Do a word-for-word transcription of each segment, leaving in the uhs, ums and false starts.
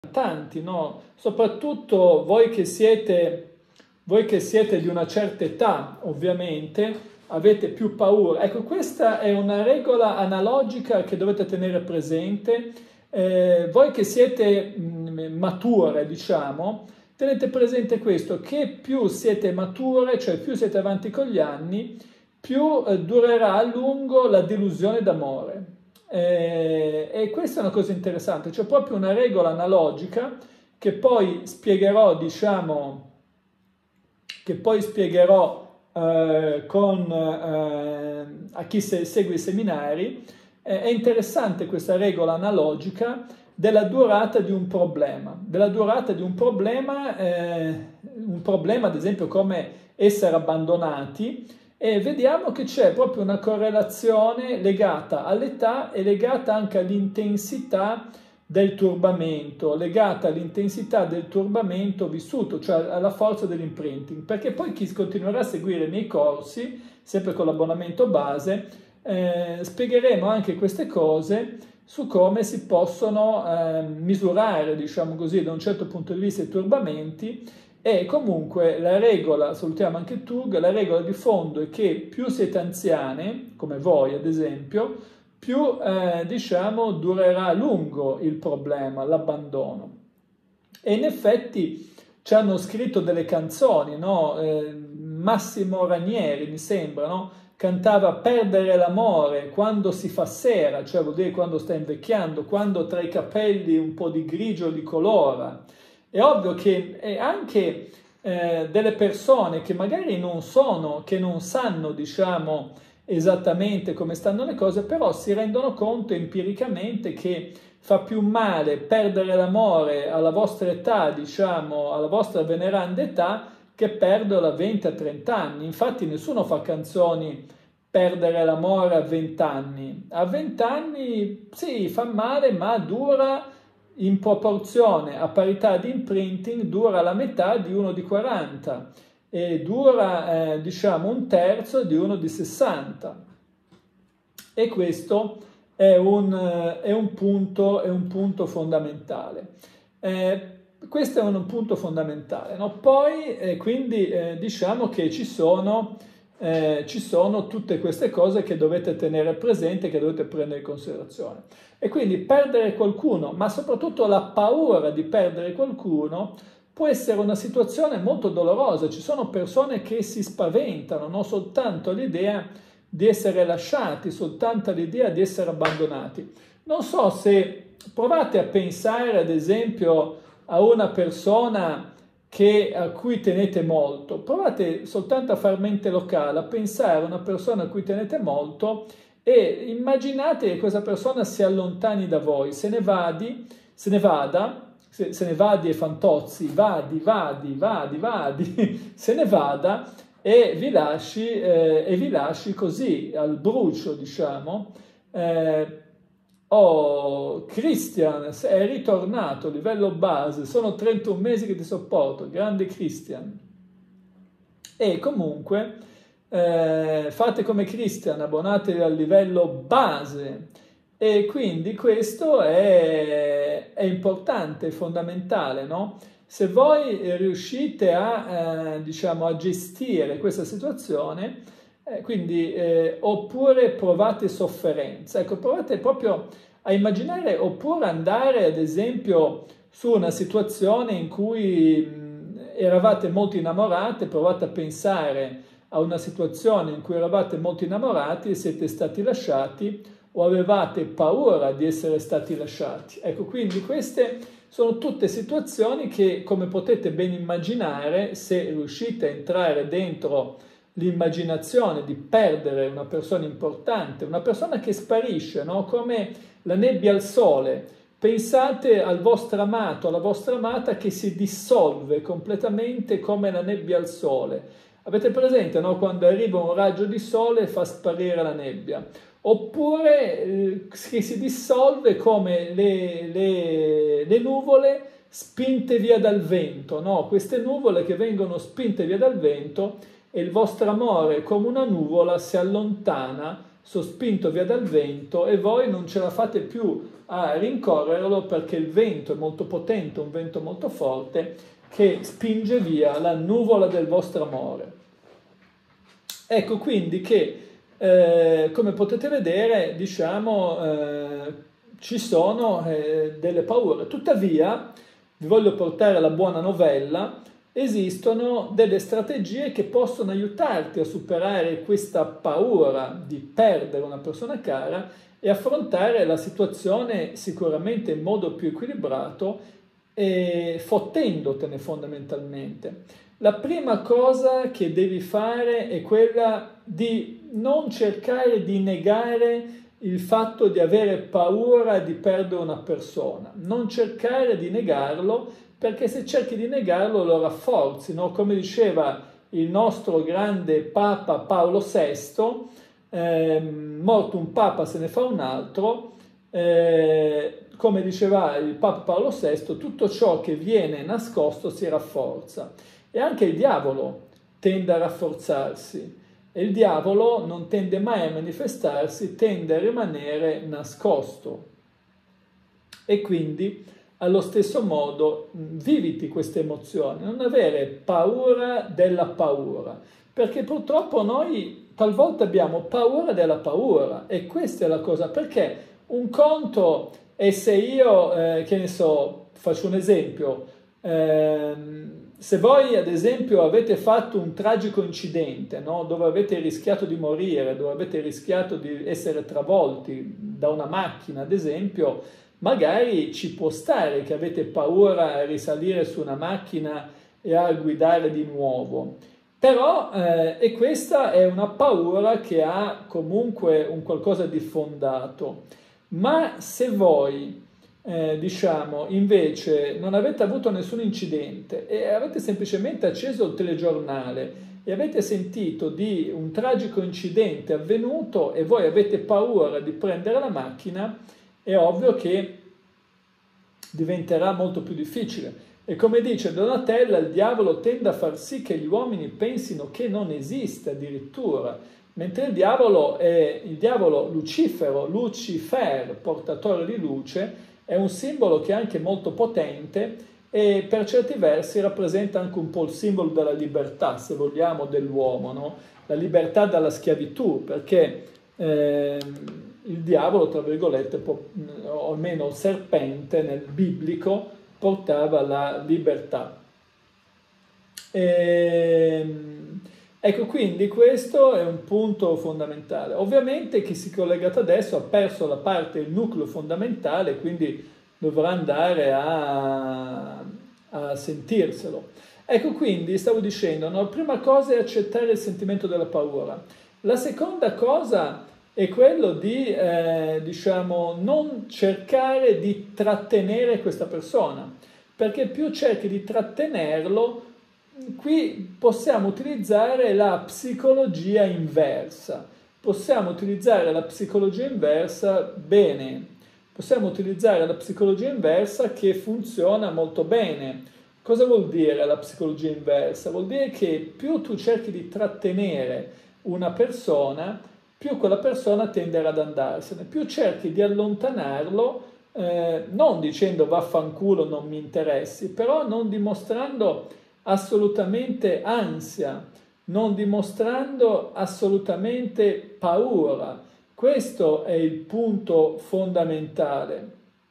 tanti, no? Soprattutto voi che siete, voi che siete di una certa età, ovviamente, avete più paura. Ecco, questa è una regola analogica che dovete tenere presente. Eh, voi che siete mh, mature, diciamo, tenete presente questo, che più siete mature, cioè più siete avanti con gli anni, più eh, durerà a lungo la delusione d'amore. Eh, e questa è una cosa interessante, c'è proprio una regola analogica che poi spiegherò, diciamo, che poi spiegherò eh, con, eh, a chi se, segue i seminari. Eh, è interessante questa regola analogica della durata di un problema, della durata di un problema, eh, un problema ad esempio come essere abbandonati, e vediamo che c'è proprio una correlazione legata all'età e legata anche all'intensità del turbamento, legata all'intensità del turbamento vissuto, cioè alla forza dell'imprinting, perché poi chi continuerà a seguire i miei corsi, sempre con l'abbonamento base, eh, spiegheremo anche queste cose su come si possono eh, misurare, diciamo così, da un certo punto di vista i turbamenti. E comunque la regola, salutiamo anche Tug, la regola di fondo è che più siete anziane, come voi ad esempio, più eh, diciamo durerà a lungo il problema, l'abbandono. E in effetti ci hanno scritto delle canzoni, no? Eh, Massimo Ranieri mi sembra, no? Cantava perdere l'amore quando si fa sera, cioè vuol dire quando sta invecchiando, quando tra i capelli un po' di grigio li colora. È ovvio che anche eh, delle persone che magari non sono, che non sanno, diciamo, esattamente come stanno le cose, però si rendono conto empiricamente che fa più male perdere l'amore alla vostra età, diciamo, alla vostra veneranda età, che perderlo a venti a trenta anni. Infatti nessuno fa canzoni perdere l'amore a venti anni. A venti anni sì, fa male, ma dura in proporzione a parità di imprinting, dura la metà di uno di quaranta e dura eh, diciamo un terzo di uno di sessanta, e questo è un, è un, punto, è un punto fondamentale. Eh, questo è un punto fondamentale, no? Poi eh, quindi eh, diciamo che ci sono, eh, ci sono tutte queste cose che dovete tenere presente, che dovete prendere in considerazione. E quindi perdere qualcuno, ma soprattutto la paura di perdere qualcuno, può essere una situazione molto dolorosa. Ci sono persone che si spaventano, non soltanto all'idea di essere lasciati, soltanto all'idea di essere abbandonati. Non so se provate a pensare, ad esempio, a una persona che, a cui tenete molto. Provate soltanto a far mente locale, a pensare a una persona a cui tenete molto e immaginate che questa persona si allontani da voi, se ne vadi, se ne vada, se, se ne vadi e fantozzi, vadi, vadi, vadi, vadi, se ne vada e vi lasci, eh, e vi lasci così, al brucio, diciamo. Eh, oh, Christian, è ritornato, livello base, sono trentuno mesi che ti sopporto, grande Christian. E comunque... Eh, fate come Christian, abbonatevi al livello base, e quindi questo è, è importante, è fondamentale, no? Se voi riuscite a, eh, diciamo, a gestire questa situazione, eh, quindi, eh, oppure provate sofferenza, ecco, provate proprio a immaginare, oppure andare ad esempio su una situazione in cui mh, eravate molto innamorate, provate a pensare a una situazione in cui eravate molto innamorati e siete stati lasciati, o avevate paura di essere stati lasciati. Ecco, quindi queste sono tutte situazioni che, come potete ben immaginare, se riuscite a entrare dentro l'immaginazione di perdere una persona importante, una persona che sparisce, no? Come la nebbia al sole. Pensate al vostro amato, alla vostra amata che si dissolve completamente come la nebbia al sole. Avete presente, no? Quando arriva un raggio di sole e fa sparire la nebbia? Oppure eh, che si dissolve come le, le, le nuvole spinte via dal vento, no? Queste nuvole che vengono spinte via dal vento, e il vostro amore come una nuvola si allontana sospinto via dal vento e voi non ce la fate più a rincorrerlo perché il vento è molto potente, un vento molto forte che spinge via la nuvola del vostro amore. Ecco quindi che, eh, come potete vedere, diciamo, eh, ci sono eh, delle paure. Tuttavia, vi voglio portare alla buona novella, esistono delle strategie che possono aiutarti a superare questa paura di perdere una persona cara e affrontare la situazione sicuramente in modo più equilibrato e fottendotene fondamentalmente. La prima cosa che devi fare è quella di non cercare di negare il fatto di avere paura di perdere una persona, non cercare di negarlo, perché se cerchi di negarlo lo rafforzi, no? Come diceva il nostro grande Papa Paolo sesto, eh, morto un Papa se ne fa un altro, eh, come diceva il Papa Paolo sesto, tutto ciò che viene nascosto si rafforza. E anche il diavolo tende a rafforzarsi. E il diavolo non tende mai a manifestarsi, tende a rimanere nascosto. E quindi, allo stesso modo, viviti queste emozioni, non avere paura della paura, perché purtroppo noi talvolta abbiamo paura della paura, e questa è la cosa, perché un conto è se io, eh, che ne so, faccio un esempio, ehm, se voi ad esempio avete fatto un tragico incidente, no? Dove avete rischiato di morire, dove avete rischiato di essere travolti da una macchina ad esempio, magari ci può stare che avete paura a risalire su una macchina e a guidare di nuovo. Però, eh, e questa è una paura che ha comunque un qualcosa di fondato. Ma se voi Eh, diciamo, invece non avete avuto nessun incidente e avete semplicemente acceso il telegiornale e avete sentito di un tragico incidente avvenuto e voi avete paura di prendere la macchina, è ovvio che diventerà molto più difficile. E come dice Donatella, il diavolo tende a far sì che gli uomini pensino che non esiste addirittura, mentre il diavolo è il diavolo Lucifero, Lucifer, portatore di luce, è un simbolo che è anche molto potente e per certi versi rappresenta anche un po' il simbolo della libertà, se vogliamo, dell'uomo, no? La libertà dalla schiavitù, perché eh, il diavolo, tra virgolette, può, o almeno il serpente nel biblico, portava la libertà. E, ecco, quindi questo è un punto fondamentale. Ovviamente chi si è collegato adesso ha perso la parte, il nucleo fondamentale, quindi dovrà andare a, a sentirselo. Ecco, quindi stavo dicendo, no? La prima cosa è accettare il sentimento della paura. La seconda cosa è quello di, eh, diciamo, non cercare di trattenere questa persona, perché più cerchi di trattenerlo, qui possiamo utilizzare la psicologia inversa. Possiamo utilizzare la psicologia inversa bene. Possiamo utilizzare la psicologia inversa che funziona molto bene. Cosa vuol dire la psicologia inversa? Vuol dire che più tu cerchi di trattenere una persona, più quella persona tenderà ad andarsene. Più cerchi di allontanarlo, eh, non dicendo vaffanculo, non mi interessi, però non dimostrando assolutamente ansia, non dimostrando assolutamente paura. Questo è il punto fondamentale.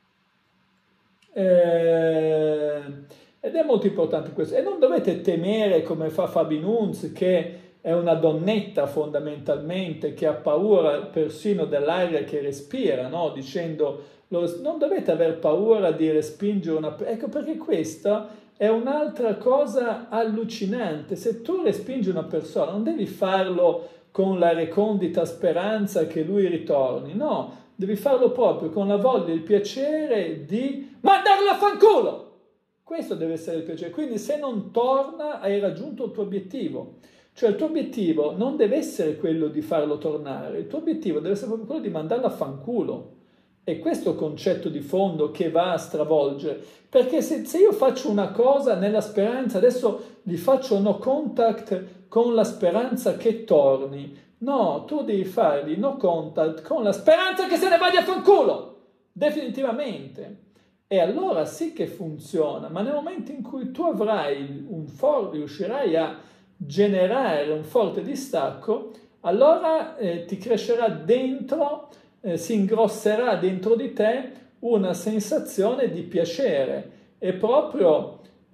Eh, ed è molto importante questo. E non dovete temere, come fa Fabi Nunz, che è una donnetta fondamentalmente, che ha paura persino dell'aria che respira, no? Dicendo, non dovete aver paura di respingere una... Ecco perché questa è un'altra cosa allucinante. Se tu respingi una persona, non devi farlo con la recondita speranza che lui ritorni, no, devi farlo proprio con la voglia e il piacere di mandarlo a fanculo. Questo deve essere il piacere. Quindi se non torna, hai raggiunto il tuo obiettivo. Cioè il tuo obiettivo non deve essere quello di farlo tornare, il tuo obiettivo deve essere proprio quello di mandarlo a fanculo. È questo concetto di fondo che va a stravolgere, perché se, se io faccio una cosa nella speranza, adesso gli faccio no contact con la speranza che torni, No, tu devi fargli no contact con la speranza che se ne vada a fanculo, definitivamente. E allora sì che funziona, ma nel momento in cui tu avrai un forte, riuscirai a generare un forte distacco, allora eh, ti crescerà dentro, eh, si ingrosserà dentro di te una sensazione di piacere e proprio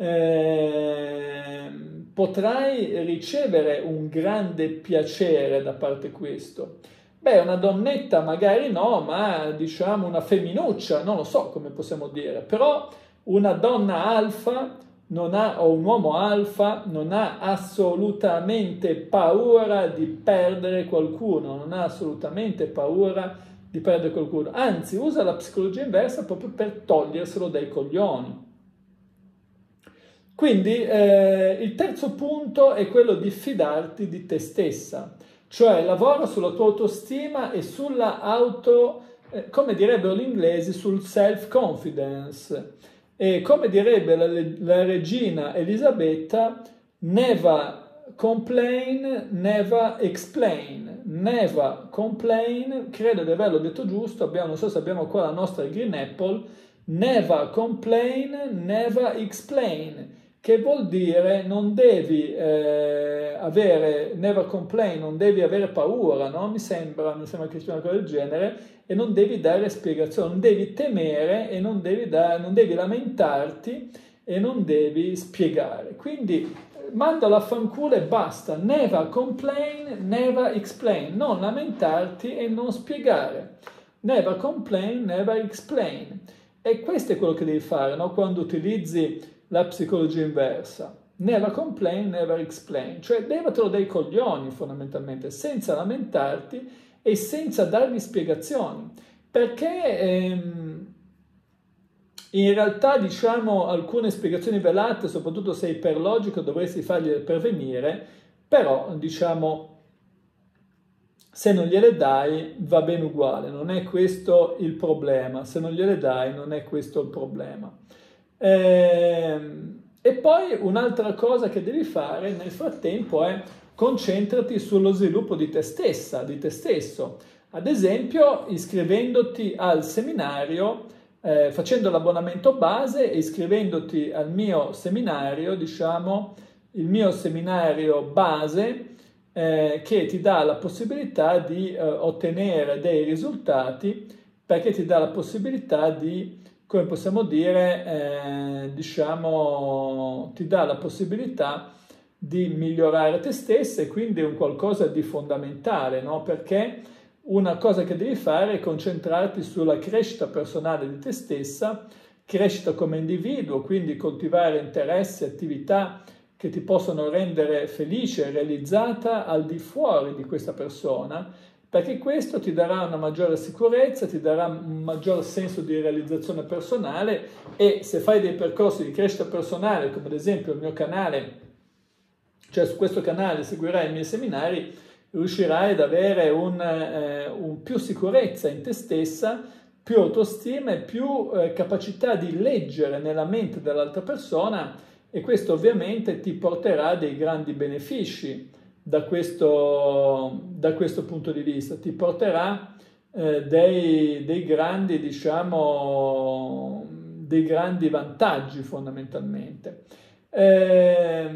eh, potrai ricevere un grande piacere da parte questo. Beh, una donnetta magari no, ma diciamo una femminuccia, non lo so come possiamo dire, però una donna alfa non ha, o un uomo alfa non ha assolutamente paura di perdere qualcuno, non ha assolutamente paura di perdere qualcuno, anzi usa la psicologia inversa proprio per toglierselo dai coglioni. Quindi eh, il terzo punto è quello di fidarti di te stessa, cioè lavora sulla tua autostima e sulla auto, eh, come direbbero gli inglesi, sul self-confidence. E come direbbe la, la regina Elisabetta, never complain, never explain. Never complain, credo di averlo detto giusto, abbiamo, non so se abbiamo qua la nostra Green Apple, never complain, never explain, che vuol dire non devi eh, avere, never complain, non devi avere paura, no? Mi sembra, mi sembra che sia una cosa del genere, e non devi dare spiegazioni, non devi temere e non devi, dare, non devi lamentarti e non devi spiegare. Quindi mandalo a fanculo e basta, never complain, never explain, non lamentarti e non spiegare. Never complain, never explain. E questo è quello che devi fare, no? Quando utilizzi la psicologia inversa. Never complain, never explain, cioè levatelo dai coglioni fondamentalmente, senza lamentarti e senza dargli spiegazioni, perché ehm, in realtà diciamo alcune spiegazioni velate, soprattutto se iperlogico, dovresti fargliele pervenire, però diciamo se non gliele dai va bene uguale, non è questo il problema, se non gliele dai non è questo il problema. Ehm, e poi un'altra cosa che devi fare nel frattempo è concentrati sullo sviluppo di te stessa, di te stesso. Ad esempio, iscrivendoti al seminario, eh, facendo l'abbonamento base e iscrivendoti al mio seminario, diciamo, il mio seminario base, eh, che ti dà la possibilità di eh, ottenere dei risultati, perché ti dà la possibilità di, come possiamo dire, eh, diciamo, ti dà la possibilità di migliorare te stessa, e quindi è un qualcosa di fondamentale, no? Perché una cosa che devi fare è concentrarti sulla crescita personale di te stessa, crescita come individuo, quindi coltivare interessi, attività che ti possono rendere felice e realizzata al di fuori di questa persona, perché questo ti darà una maggiore sicurezza, ti darà un maggior senso di realizzazione personale, e se fai dei percorsi di crescita personale, come ad esempio il mio canale, cioè su questo canale seguirai i miei seminari, riuscirai ad avere un, eh, un più sicurezza in te stessa, più autostima e più eh, capacità di leggere nella mente dell'altra persona, e questo ovviamente ti porterà dei grandi benefici da questo, da questo punto di vista, ti porterà eh, dei, dei grandi, diciamo, dei grandi vantaggi fondamentalmente. Eh,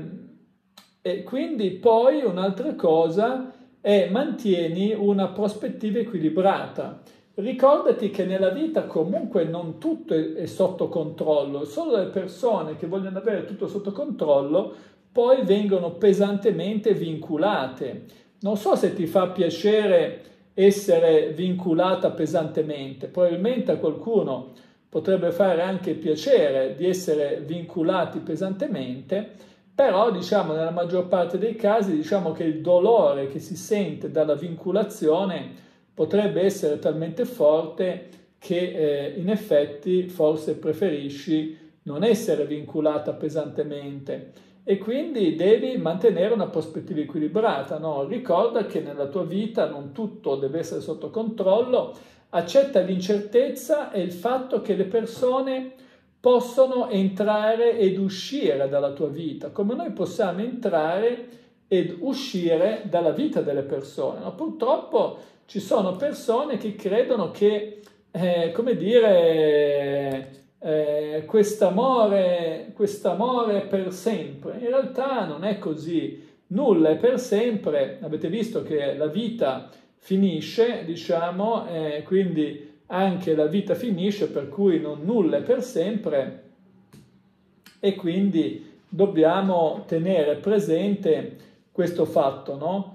e quindi poi un'altra cosa è mantieni una prospettiva equilibrata. Ricordati che nella vita comunque non tutto è, è sotto controllo, solo le persone che vogliono avere tutto sotto controllo poi vengono pesantemente vinculate. Non so se ti fa piacere essere vinculata pesantemente, probabilmente a qualcuno potrebbe fare anche piacere di essere vincolati pesantemente, però diciamo nella maggior parte dei casi diciamo che il dolore che si sente dalla vinculazione potrebbe essere talmente forte che eh, in effetti forse preferisci non essere vinculata pesantemente, e quindi devi mantenere una prospettiva equilibrata, no? Ricorda che nella tua vita non tutto deve essere sotto controllo, accetta l'incertezza e il fatto che le persone possono entrare ed uscire dalla tua vita, come noi possiamo entrare ed uscire dalla vita delle persone. No? Purtroppo ci sono persone che credono che, eh, come dire, eh, quest'amore, quest'amore è per sempre. In realtà non è così, nulla è per sempre. Avete visto che la vita finisce, diciamo, eh, quindi anche la vita finisce, per cui non nulla è per sempre, e quindi dobbiamo tenere presente questo fatto, no?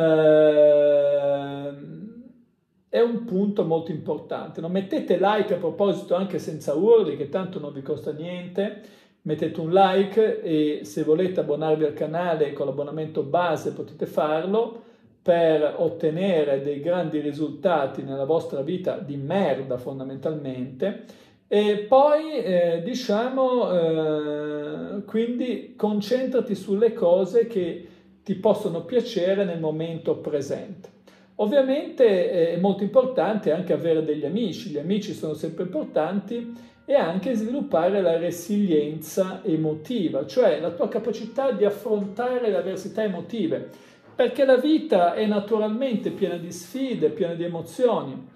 Eh, è un punto molto importante. No? Mettete like a proposito anche senza urli, che tanto non vi costa niente. Mettete un like e se volete abbonarvi al canale con l'abbonamento base potete farlo per ottenere dei grandi risultati nella vostra vita di merda fondamentalmente. E poi eh, diciamo eh, quindi concentrati sulle cose che ti possono piacere nel momento presente. Ovviamente eh, è molto importante anche avere degli amici, gli amici sono sempre importanti, e anche sviluppare la resilienza emotiva, cioè la tua capacità di affrontare le avversità emotive, perché la vita è naturalmente piena di sfide, piena di emozioni.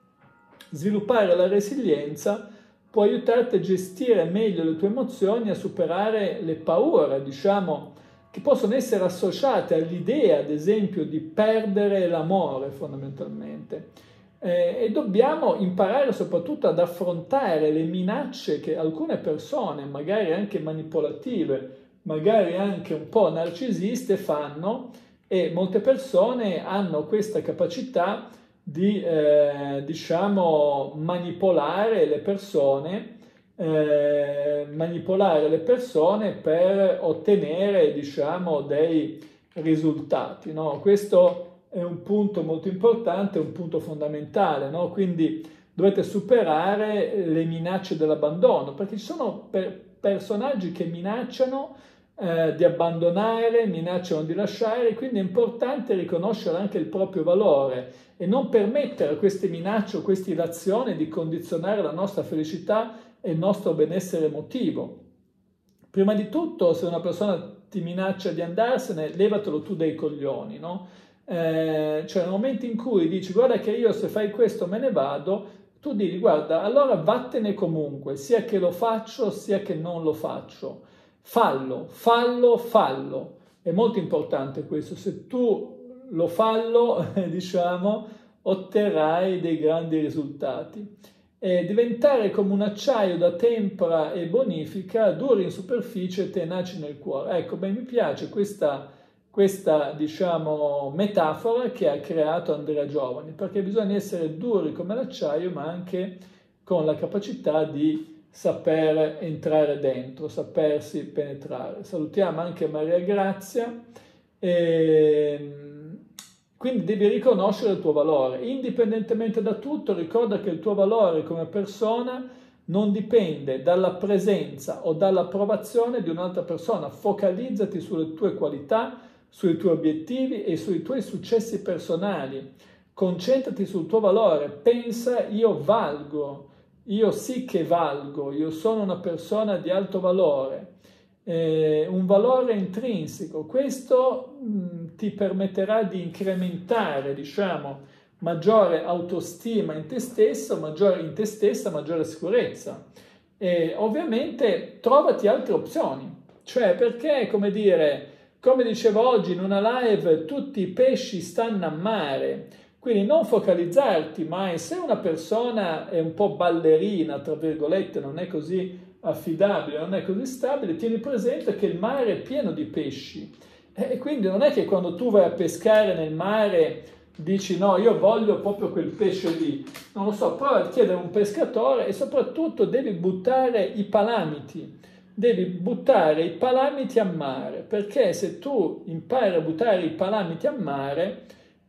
Sviluppare la resilienza può aiutarti a gestire meglio le tue emozioni, a superare le paure, diciamo, che possono essere associate all'idea, ad esempio, di perdere l'amore fondamentalmente. Eh, e dobbiamo imparare soprattutto ad affrontare le minacce che alcune persone, magari anche manipolative, magari anche un po' narcisiste, fanno, e molte persone hanno questa capacità di, eh, diciamo, manipolare le persone, eh, manipolare le persone per ottenere, diciamo, dei risultati, no? Questo è un punto molto importante, un punto fondamentale, no? Quindi dovete superare le minacce dell'abbandono, perché ci sono per personaggi che minacciano eh, di abbandonare, minacciano di lasciare, quindi è importante riconoscere anche il proprio valore e non permettere a queste minacce o queste ilazioni di condizionare la nostra felicità e il nostro benessere emotivo. Prima di tutto, se una persona ti minaccia di andarsene, levatelo tu dai coglioni, no? Eh, cioè nel momento in cui dici guarda che io se fai questo me ne vado, tu digli guarda allora vattene comunque, sia che lo faccio sia che non lo faccio, fallo, fallo, fallo, è molto importante questo, se tu lo fallo diciamo otterrai dei grandi risultati. E diventare come un acciaio da tempra e bonifica, duri in superficie e tenaci nel cuore. Ecco, beh, mi piace questa questa, diciamo, metafora che ha creato Andrea Giovani, perché bisogna essere duri come l'acciaio, ma anche con la capacità di saper entrare dentro, sapersi penetrare. Salutiamo anche Maria Grazia. E quindi devi riconoscere il tuo valore. Indipendentemente da tutto, ricorda che il tuo valore come persona non dipende dalla presenza o dall'approvazione di un'altra persona. Focalizzati sulle tue qualità, sui tuoi obiettivi e sui tuoi successi personali. Concentrati sul tuo valore, pensa io valgo, io sì che valgo, io sono una persona di alto valore, eh, un valore intrinseco. Questo mh, ti permetterà di incrementare, diciamo, maggiore autostima in te stesso, maggiore in te stessa, maggiore sicurezza. E ovviamente trovati altre opzioni, cioè perché, come dire, come dicevo oggi in una live, tutti i pesci stanno a mare, quindi non focalizzarti mai. Se una persona è un po' ballerina, tra virgolette, non è così affidabile, non è così stabile, tieni presente che il mare è pieno di pesci. E quindi non è che quando tu vai a pescare nel mare dici no, io voglio proprio quel pesce lì. Non lo so, prova a chiedere a un pescatore e soprattutto devi buttare i palamiti. Devi buttare i palamiti a mare, perché se tu impari a buttare i palamiti a mare,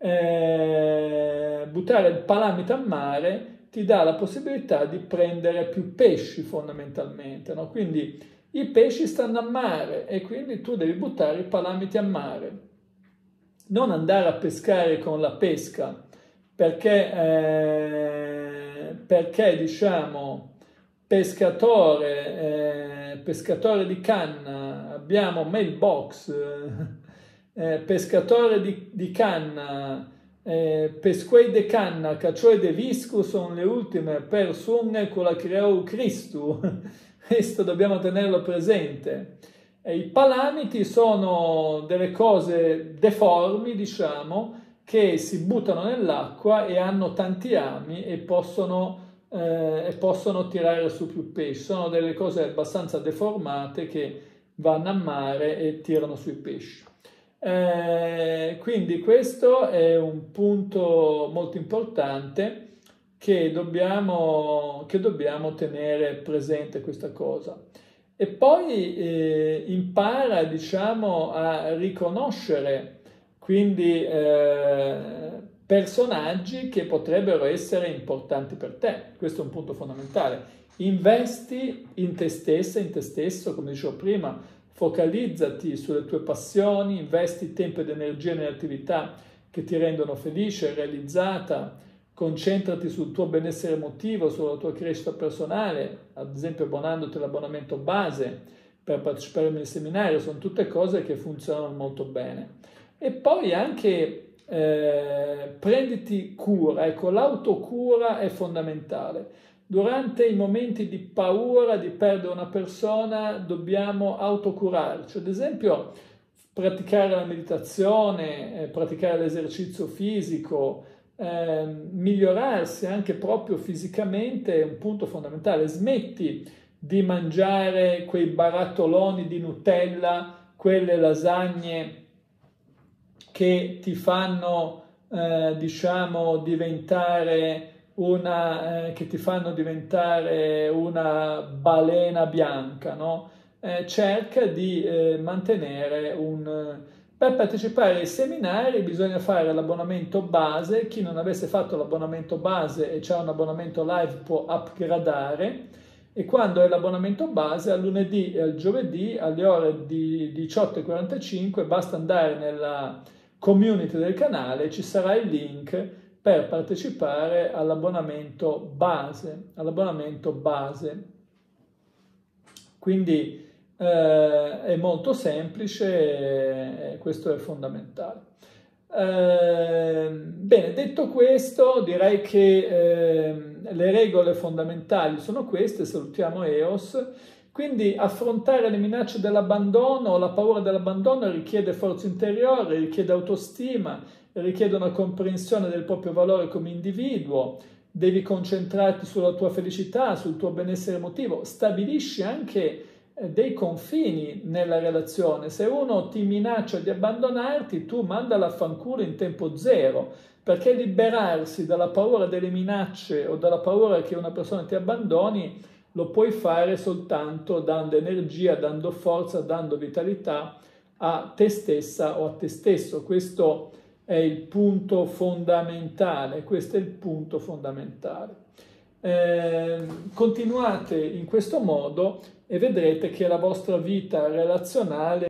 eh, buttare il palamite a mare ti dà la possibilità di prendere più pesci fondamentalmente, no? Quindi i pesci stanno a mare e quindi tu devi buttare i palamiti a mare. Non andare a pescare con la pesca, perché, eh, perché diciamo, pescatore... Eh, pescatore di canna, abbiamo mailbox, eh, pescatore di, di canna, eh, pesquei de canna, caccioi de visco, sono le ultime persone con la creò Cristo. Questo dobbiamo tenerlo presente. E i palamiti sono delle cose deformi, diciamo, che si buttano nell'acqua e hanno tanti ami e possono, eh, e possono tirare su più pesci. Sono delle cose abbastanza deformate che vanno a mare e tirano sui pesci. Eh, quindi questo è un punto molto importante che dobbiamo, che dobbiamo tenere presente questa cosa. E poi eh, impara, diciamo, a riconoscere quindi eh, personaggi che potrebbero essere importanti per te. Questo è un punto fondamentale. Investi in te stessa, in te stesso, come dicevo prima, focalizzati sulle tue passioni, investi tempo ed energia nelle attività che ti rendono felice, realizzata, concentrati sul tuo benessere emotivo, sulla tua crescita personale, ad esempio abbonandoti all'abbonamento base per partecipare al seminario, sono tutte cose che funzionano molto bene. E poi anche eh, prenditi cura, ecco, l'autocura è fondamentale. Durante i momenti di paura di perdere una persona dobbiamo autocurarci, ad esempio praticare la meditazione, eh, praticare l'esercizio fisico, eh, migliorarsi anche proprio fisicamente è un punto fondamentale. Smetti di mangiare quei barattoloni di Nutella, quelle lasagne che ti fanno eh, diciamo diventare una eh, che ti fanno diventare una balena bianca, no? Eh, cerca di eh, mantenere un... Per partecipare ai seminari bisogna fare l'abbonamento base. Chi non avesse fatto l'abbonamento base e c'ha un abbonamento live può upgradare, e quando è l'abbonamento base, al lunedì e al giovedì alle ore di diciotto e quarantacinque basta andare nella community del canale, ci sarà il link per partecipare all'abbonamento base, all'abbonamento base. Quindi eh, è molto semplice e questo è fondamentale. Eh, bene, detto questo, direi che eh, le regole fondamentali sono queste. Salutiamo E O S. Quindi affrontare le minacce dell'abbandono o la paura dell'abbandono richiede forza interiore, richiede autostima, richiede una comprensione del proprio valore come individuo. Devi concentrarti sulla tua felicità, sul tuo benessere emotivo. Stabilisci anche dei confini nella relazione. Se uno ti minaccia di abbandonarti, tu mandala a fanculo in tempo zero, perché liberarsi dalla paura delle minacce o dalla paura che una persona ti abbandoni lo puoi fare soltanto dando energia, dando forza, dando vitalità a te stessa o a te stesso. Questo è il punto fondamentale, questo è il punto fondamentale. Eh, continuate in questo modo e vedrete che la vostra vita relazionale